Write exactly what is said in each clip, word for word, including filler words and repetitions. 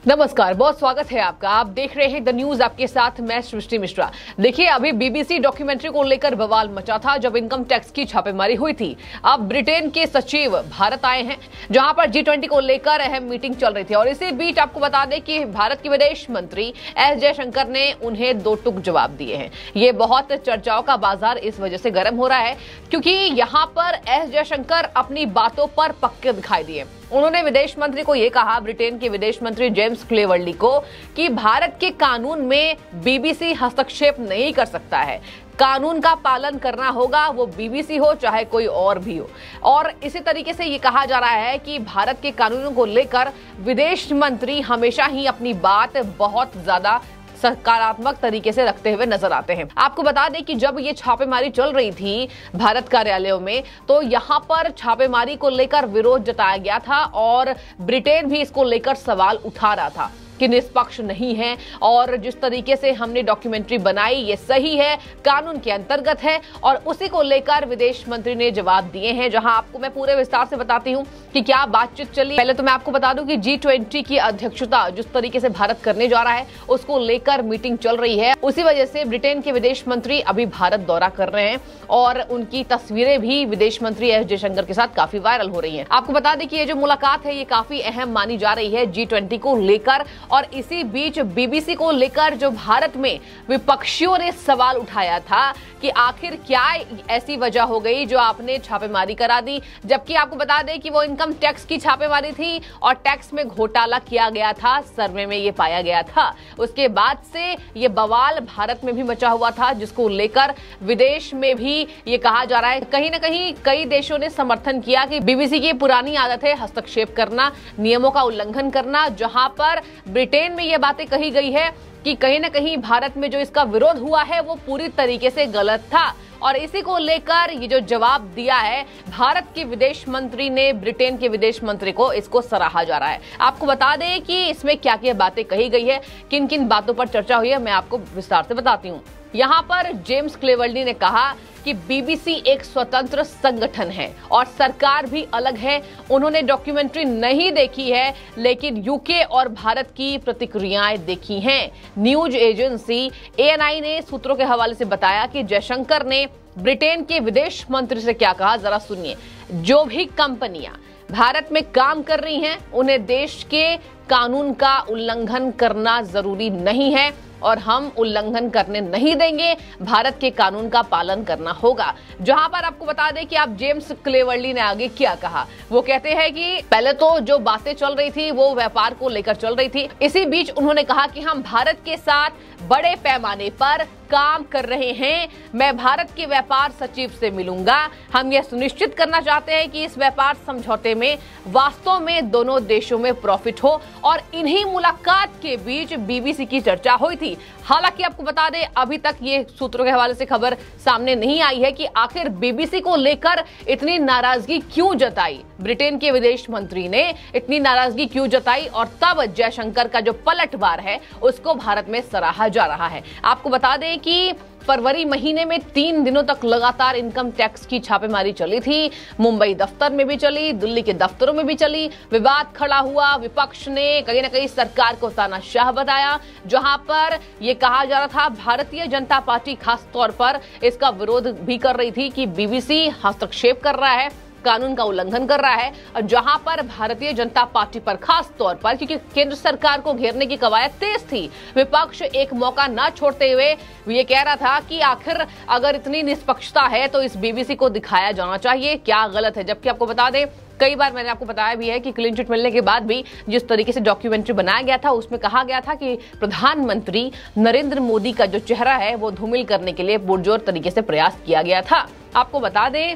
नमस्कार, बहुत स्वागत है आपका। आप देख रहे हैं द न्यूज, आपके साथ मैं सृष्टि मिश्रा। देखिए, अभी बीबीसी डॉक्यूमेंट्री को लेकर बवाल मचा था जब इनकम टैक्स की छापेमारी हुई थी। अब ब्रिटेन के सचिव भारत आए हैं, जहां पर जी ट्वेंटी को लेकर अहम मीटिंग चल रही थी और इसी बीच आपको बता दें कि भारत के विदेश मंत्री एस जयशंकर ने उन्हें दो टूक जवाब दिए हैं। ये बहुत चर्चाओं का बाजार इस वजह से गर्म हो रहा है क्योंकि यहाँ पर एस जयशंकर अपनी बातों पर पक्के दिखाई दिए। उन्होंने विदेश मंत्री को यह कहा, ब्रिटेन के विदेश मंत्री जेम्स क्लेवर्ली को, कि भारत के कानून में बीबीसी हस्तक्षेप नहीं कर सकता है। कानून का पालन करना होगा, वो बीबीसी हो चाहे कोई और भी हो। और इसी तरीके से ये कहा जा रहा है कि भारत के कानूनों को लेकर विदेश मंत्री हमेशा ही अपनी बात बहुत ज्यादा सकारात्मक तरीके से रखते हुए नजर आते हैं। आपको बता दें कि जब ये छापेमारी चल रही थी भारत कार्यालयों में, तो यहाँ पर छापेमारी को लेकर विरोध जताया गया था और ब्रिटेन भी इसको लेकर सवाल उठा रहा था कि निष्पक्ष नहीं है और जिस तरीके से हमने डॉक्यूमेंट्री बनाई ये सही है, कानून के अंतर्गत है। और उसी को लेकर विदेश मंत्री ने जवाब दिए हैं, जहां आपको मैं पूरे विस्तार से बताती हूं कि क्या बातचीत चली। पहले तो मैं आपको बता दूं कि जी ट्वेंटी की अध्यक्षता जिस तरीके से भारत करने जा रहा है उसको लेकर मीटिंग चल रही है। उसी वजह से ब्रिटेन के विदेश मंत्री अभी भारत दौरा कर रहे हैं और उनकी तस्वीरें भी विदेश मंत्री एस जयशंकर के साथ काफी वायरल हो रही है। आपको बता दें कि ये जो मुलाकात है ये काफी अहम मानी जा रही है जी ट्वेंटी को लेकर। और इसी बीच बीबीसी को लेकर जो भारत में विपक्षियों ने सवाल उठाया था कि आखिर क्या ऐसी वजह हो गई जो आपने छापेमारी करा दी, जबकि आपको बता दें कि वो इनकम टैक्स की छापेमारी थी और टैक्स में घोटाला किया गया था, सर्वे में ये पाया गया था। उसके बाद से ये बवाल भारत में भी मचा हुआ था, जिसको लेकर विदेश में भी ये कहा जा रहा है। कहीं ना कहीं कई देशों ने समर्थन किया कि बीबीसी की पुरानी आदत है हस्तक्षेप करना, नियमों का उल्लंघन करना। जहां पर ब्रिटेन में ये बातें कही गई है कि कहीं ना कहीं भारत में जो इसका विरोध हुआ है वो पूरी तरीके से गलत था। और इसी को लेकर ये जो जवाब दिया है भारत के विदेश मंत्री ने ब्रिटेन के विदेश मंत्री को, इसको सराहा जा रहा है। आपको बता दें कि इसमें क्या क्या बातें कही गई है, किन किन बातों पर चर्चा हुई है, मैं आपको विस्तार से बताती हूँ। यहाँ पर जेम्स क्लेवर्ली ने कहा कि बीबीसी एक स्वतंत्र संगठन है और सरकार भी अलग है। उन्होंने डॉक्यूमेंट्री नहीं देखी है लेकिन यूके और भारत की प्रतिक्रियाएं देखी हैं। News agency A N I ने सूत्रों के हवाले से बताया कि जयशंकर ने ब्रिटेन के विदेश मंत्री से क्या कहा, जरा सुनिए। जो भी कंपनियां भारत में काम कर रही हैं उन्हें देश के कानून का उल्लंघन करना जरूरी नहीं है और हम उल्लंघन करने नहीं देंगे, भारत के कानून का पालन करना होगा। जहां पर आपको बता दें कि आप जेम्स क्लेवर्ली ने आगे क्या कहा। वो कहते हैं कि पहले तो जो बातें चल रही थी वो व्यापार को लेकर चल रही थी। इसी बीच उन्होंने कहा कि हम भारत के साथ बड़े पैमाने पर काम कर रहे हैं। मैं भारत के व्यापार सचिव से मिलूंगा। हम यह सुनिश्चित करना चाहते हैं कि इस व्यापार समझौते में वास्तव में दोनों देशों में प्रॉफिट हो। और इन्हीं मुलाकात के बीच बीबीसी की चर्चा हुई थी। हालांकि आपको बता दें अभी तक ये सूत्रों के हवाले से खबर सामने नहीं आई है कि आखिर बीबीसी को लेकर इतनी नाराजगी क्यों जताई, ब्रिटेन के विदेश मंत्री ने इतनी नाराजगी क्यों जताई और तब जयशंकर का जो पलटवार है उसको भारत में सराहा जा रहा है। आपको बता दें कि फरवरी महीने में तीन दिनों तक लगातार इनकम टैक्स की छापेमारी चली थी। मुंबई दफ्तर में भी चली, दिल्ली के दफ्तरों में भी चली। विवाद खड़ा हुआ, विपक्ष ने कहीं ना कहीं सरकार को तानाशाह बताया, जहां पर यह कहा जा रहा था भारतीय जनता पार्टी खास तौर पर इसका विरोध भी कर रही थी कि बीबीसी हस्तक्षेप कर रहा है, कानून का उल्लंघन कर रहा है। और जहां पर भारतीय जनता पार्टी पर खास तौर पर, क्योंकि केंद्र सरकार को घेरने की कवायद तेज थी, विपक्ष एक मौका न छोड़ते हुए ये कह रहा था कि आखिर अगर इतनी निष्पक्षता है तो इस बीबीसी को दिखाया जाना चाहिए, क्या गलत है। जबकि आपको बता दें कई बार मैंने आपको बताया भी है कि क्लीन चिट मिलने के बाद भी जिस तरीके से डॉक्यूमेंट्री बनाया गया था उसमें कहा गया था कि प्रधानमंत्री नरेंद्र मोदी का जो चेहरा है वो धूमिल करने के लिए पुरजोर तरीके से प्रयास किया गया था। आपको बता दें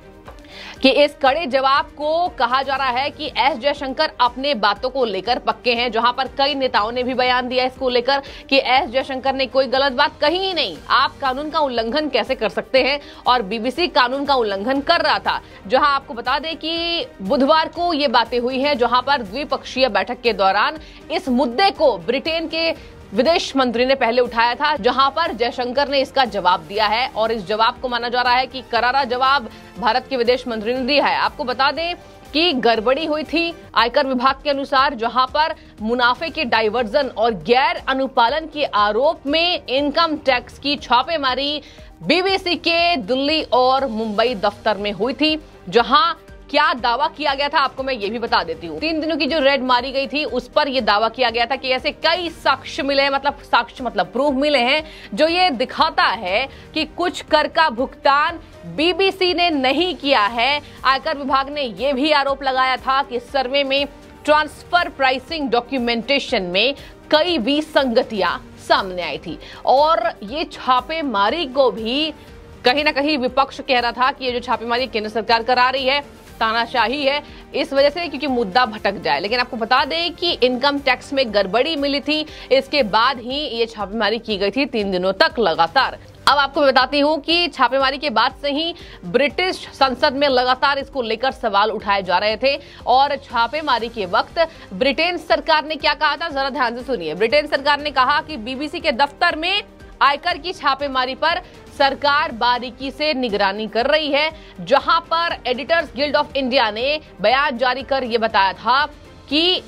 कि इस कड़े जवाब को कहा जा रहा है कि एस जयशंकर अपने बातों को लेकर पक्के हैं। जहां पर कई नेताओं ने भी बयान दिया इसको लेकर कि एस जयशंकर ने कोई गलत बात कही ही नहीं, आप कानून का उल्लंघन कैसे कर सकते हैं। और बीबीसी कानून का उल्लंघन कर रहा था। जहां आपको बता दें कि बुधवार को ये बातें हुई हैं, जहां पर द्विपक्षीय बैठक के दौरान इस मुद्दे को ब्रिटेन के विदेश मंत्री ने पहले उठाया था, जहां पर जयशंकर ने इसका जवाब दिया है और इस जवाब को माना जा रहा है कि करारा जवाब भारत के विदेश मंत्री ने दिया है। आपको बता दें कि गड़बड़ी हुई थी आयकर विभाग के अनुसार, जहां पर मुनाफे के डाइवर्जन और गैर अनुपालन के आरोप में इनकम टैक्स की छापेमारी बीबीसी के दिल्ली और मुंबई दफ्तर में हुई थी। जहां क्या दावा किया गया था आपको मैं ये भी बता देती हूँ। तीन दिनों की जो रेड मारी गई थी उस पर यह दावा किया गया था कि ऐसे कई साक्ष्य मिले हैं, मतलब साक्ष्य मतलब प्रूफ मिले हैं, जो ये दिखाता है कि कुछ कर का भुगतान बीबीसी ने नहीं किया है। आयकर विभाग ने यह भी आरोप लगाया था कि सर्वे में ट्रांसफर प्राइसिंग डॉक्यूमेंटेशन में कई विसंगतियां सामने आई थी। और ये छापेमारी को भी कहीं ना कहीं विपक्ष कह रहा था कि ये जो छापेमारी केंद्र सरकार करा रही है तानाशाही है, इस वजह से क्योंकि मुद्दा भटक जाए। लेकिन आपको बता दें कि इनकम टैक्स में गड़बड़ी मिली थी, इसके बाद ही ये छापेमारी की गई थी तीन दिनों तक लगातार। अब आपको बताती हूं कि छापेमारी के बाद से ही ब्रिटिश संसद में लगातार इसको लेकर सवाल उठाए जा रहे थे। और छापेमारी के वक्त ब्रिटेन सरकार ने क्या कहा था, जरा ध्यान से सुनिए। ब्रिटेन सरकार ने कहा कि बीबीसी के दफ्तर में आयकर की छापेमारी पर सरकार बारीकी से निगरानी कर रही है। जहां पर एडिटर्स गिल्ड ऑफ इंडिया ने बयान जारी कर यह बताया था कि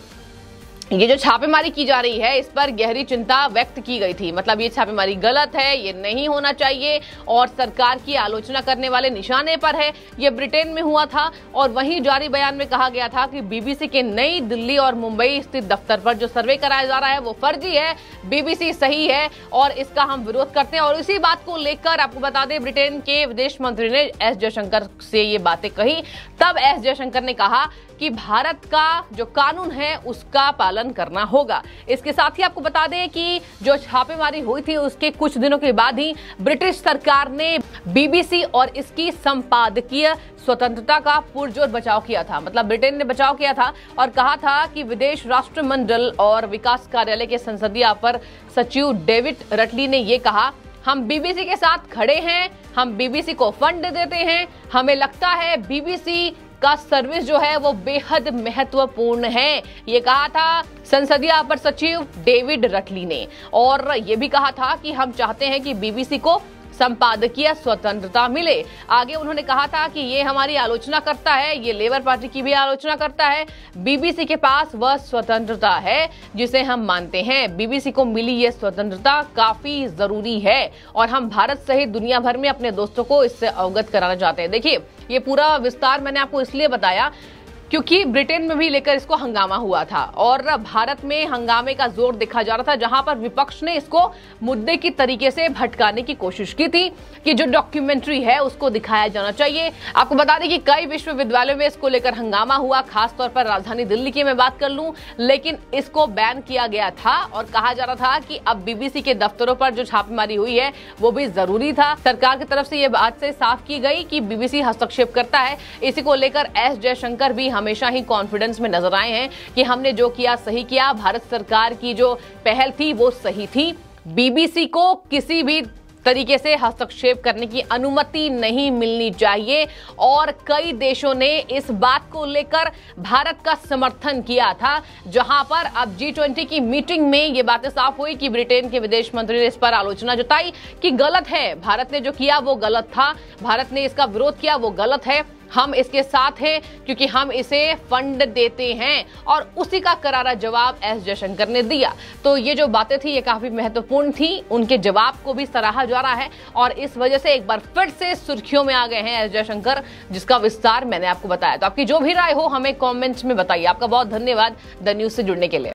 ये जो छापेमारी की जा रही है इस पर गहरी चिंता व्यक्त की गई थी। मतलब ये छापेमारी गलत है, ये नहीं होना चाहिए और सरकार की आलोचना करने वाले निशाने पर है। ये ब्रिटेन में हुआ था। और वहीं जारी बयान में कहा गया था कि बीबीसी के नई दिल्ली और मुंबई स्थित दफ्तर पर जो सर्वे कराया जा रहा है वो फर्जी है, बीबीसी सही है और इसका हम विरोध करते हैं। और इसी बात को लेकर आपको बता दें ब्रिटेन के विदेश मंत्री ने एस जयशंकर से ये बातें कही। तब एस जयशंकर ने कहा कि भारत का जो कानून है उसका पालन करना होगा। इसके साथ ही आपको बता दें कि जो छापेमारी हुई थी उसके कुछ दिनों के बाद ही ब्रिटिश सरकार ने बीबीसी और इसकी संपादकीय स्वतंत्रता का पुरजोर बचाव किया था। मतलब ब्रिटेन ने बचाव किया था और कहा था कि विदेश राष्ट्रमंडल और विकास कार्यालय के संसदीय अपर सचिव डेविड रटली ने यह कहा, हम बीबीसी के साथ खड़े हैं, हम बीबीसी को फंड देते हैं, हमें लगता है बीबीसी का सर्विस जो है वो बेहद महत्वपूर्ण है। ये कहा था संसदीय अपर सचिव डेविड रटली ने। और ये भी कहा था कि हम चाहते हैं कि बीबीसी को संपादकीय स्वतंत्रता मिले। आगे उन्होंने कहा था कि ये हमारी आलोचना करता है, ये लेबर पार्टी की भी आलोचना करता है। बीबीसी के पास वह स्वतंत्रता है जिसे हम मानते हैं। बीबीसी को मिली ये स्वतंत्रता काफी जरूरी है और हम भारत सहित दुनिया भर में अपने दोस्तों को इससे अवगत कराना चाहते हैं। देखिए ये पूरा विस्तार मैंने आपको इसलिए बताया क्योंकि ब्रिटेन में भी लेकर इसको हंगामा हुआ था और भारत में हंगामे का जोर देखा जा रहा था, जहां पर विपक्ष ने इसको मुद्दे की तरीके से भटकाने की कोशिश की थी कि जो डॉक्यूमेंट्री है उसको दिखाया जाना चाहिए। आपको बता दें कि कई विश्वविद्यालयों में इसको लेकर हंगामा हुआ, खासतौर पर राजधानी दिल्ली की मैं बात कर लूं, लेकिन इसको बैन किया गया था और कहा जा रहा था कि अब बीबीसी के दफ्तरों पर जो छापेमारी हुई है वो भी जरूरी था। सरकार की तरफ से ये बात से साफ की गई कि बीबीसी हस्तक्षेप करता है। इसी को लेकर एस जयशंकर भी हमेशा ही कॉन्फिडेंस में नजर आए हैं कि हमने जो किया सही किया, भारत सरकार की जो पहल थी वो सही थी। बीबीसी को किसी भी तरीके से हस्तक्षेप करने की अनुमति नहीं मिलनी चाहिए और कई देशों ने इस बात को लेकर भारत का समर्थन किया था, जहां पर अब जी ट्वेंटी की मीटिंग में ये बातें साफ हुई कि ब्रिटेन के विदेश मंत्री ने इस पर आलोचना जताई कि गलत है, भारत ने जो किया वो गलत था, भारत ने इसका विरोध किया वो गलत है, हम इसके साथ हैं क्योंकि हम इसे फंड देते हैं। और उसी का करारा जवाब एस जयशंकर ने दिया। तो ये जो बातें थी ये काफी महत्वपूर्ण थी, उनके जवाब को भी सराहा जा रहा है और इस वजह से एक बार फिर से सुर्खियों में आ गए हैं एस जयशंकर, जिसका विस्तार मैंने आपको बताया। तो आपकी जो भी राय हो हमें कॉमेंट्स में बताइए। आपका बहुत धन्यवाद द न्यूज से जुड़ने के लिए।